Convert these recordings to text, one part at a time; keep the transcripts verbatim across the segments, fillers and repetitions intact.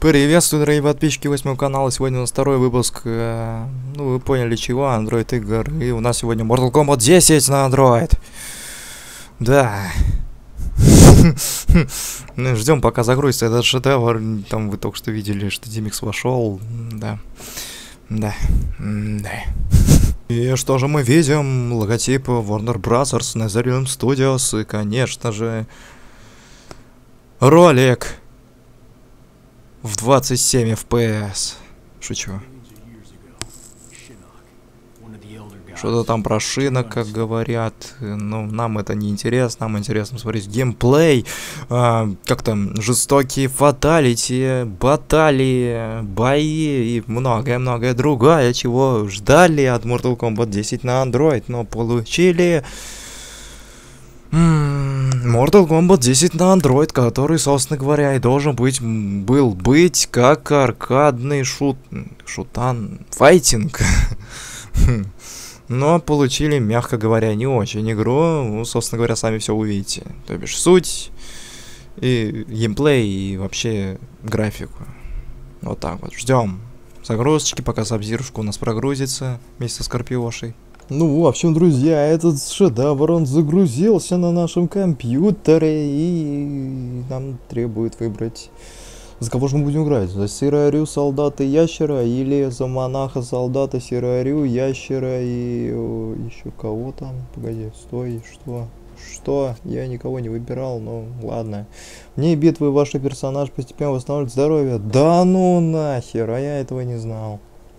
Приветствую, дорогие подписчики восьмого канала. Сегодня у нас второй выпуск, э, ну вы поняли чего, Android игр. И у нас сегодня Mortal Kombat десять на Android. Да. Ждем, пока загрузится этот шедевр. Там вы только что видели, что Димикс вошел. Да. Да. Да. И что же мы видим? Логотип Warner Bros. Netherrealm Studios. И, конечно же, ролик в двадцать семь эф пи эс. Шучу. Что-то там про шинок, как говорят. Но нам это не интересно. Нам интересно смотреть геймплей. А, как там, жестокие фаталити, баталии, бои и многое-многое другое, чего ждали от Mortal Kombat десять на Android, но получили Mortal Kombat десять на Android, который, собственно говоря, и должен быть, был быть как аркадный шут... шутан... файтинг. Но получили, мягко говоря, не очень игру. Ну, собственно говоря, сами все увидите. То бишь суть, и геймплей, и вообще графику. Вот так вот. Ждем загрузочки, пока Сабзирушка у нас прогрузится вместе со Скорпиошей. Ну, в общем, друзья, этот шедевр, он загрузился на нашем компьютере, и нам требует выбрать, за кого же мы будем играть, за Сирарю, солдата ящера, или за монаха, солдата, Сирарю, ящера и о, еще кого там, погоди, стой, что, что, я никого не выбирал, ну, ладно. Вне битвы ваш персонаж постепенно восстанавливает здоровье, да ну нахер, а я этого не знал.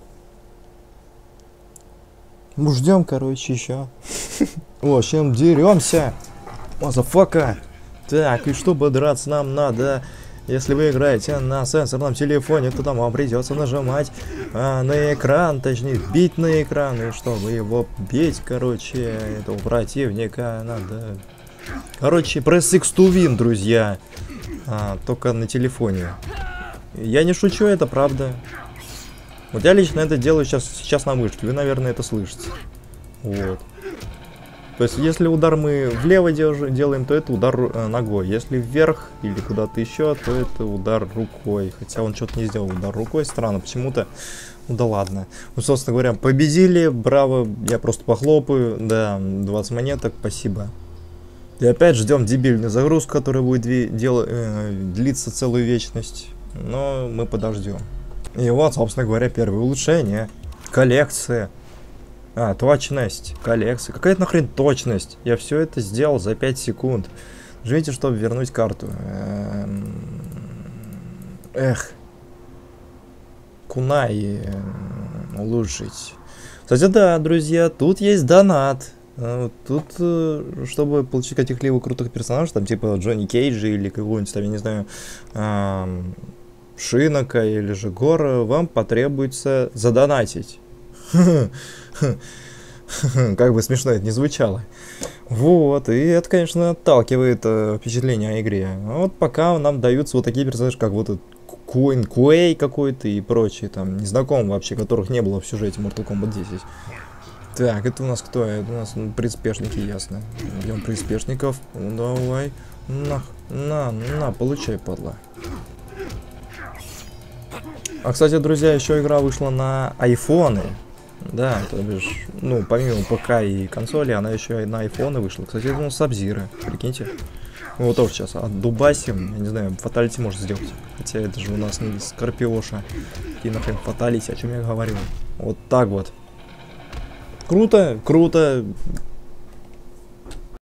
Ну, ждем, короче, еще. В общем, деремся. Мазафака. Так, и чтобы драться нам надо, если вы играете на сенсорном телефоне, то там вам придется нажимать а, на экран, точнее, бить на экран. И чтобы его бить, короче, этого противника надо... Короче, press X to win, друзья. А, только на телефоне. Я не шучу, это правда. Вот я лично это делаю сейчас, сейчас на мышке, вы, наверное, это слышите. Вот. То есть, если удар мы влево делаем, то это удар э, ногой. Если вверх или куда-то еще, то это удар рукой. Хотя он что-то не сделал удар рукой, странно, почему-то. Ну да ладно. Ну, собственно говоря, победили, браво, я просто похлопаю. Да, двадцать монеток, спасибо. И опять ждем дебильную загрузку, которая будет дел э, длиться целую вечность. Но мы подождем. И вот, собственно говоря, первое улучшение. Коллекция. А, точность. Коллекция. Какая-то нахрен точность? Я все это сделал за пять секунд. Ждите, чтобы вернуть карту. Эх. Кунай улучшить. Кстати, да, друзья, тут есть донат. Тут, чтобы получить каких-либо крутых персонажей, там типа Джонни Кейджа или какого-нибудь там, я не знаю... Шинока или же Гора, вам потребуется задонатить. Как бы смешно это не звучало. Вот, и это, конечно, отталкивает э, впечатление о игре. А вот пока нам даются вот такие персонажи, как вот этот Куин Куэй какой-то и прочие, там, незнакомые вообще, которых не было в сюжете Mortal Kombat десять. Так, это у нас кто? Это у нас ну, приспешники, ясно. Берем приспешников. Ну, давай. На, на, на, получай, падла. А, кстати, друзья, еще игра вышла на айфоны. Да, то бишь, ну, помимо ПК и консоли, она еще и на айфоны вышла. Кстати, это у нас Сабзира, прикиньте. Мы вот тоже сейчас отдубасим, я не знаю, фаталити может сделать. Хотя это же у нас не Скорпиоша. И нахрен фаталити, о чем я говорил. Вот так вот. Круто, круто.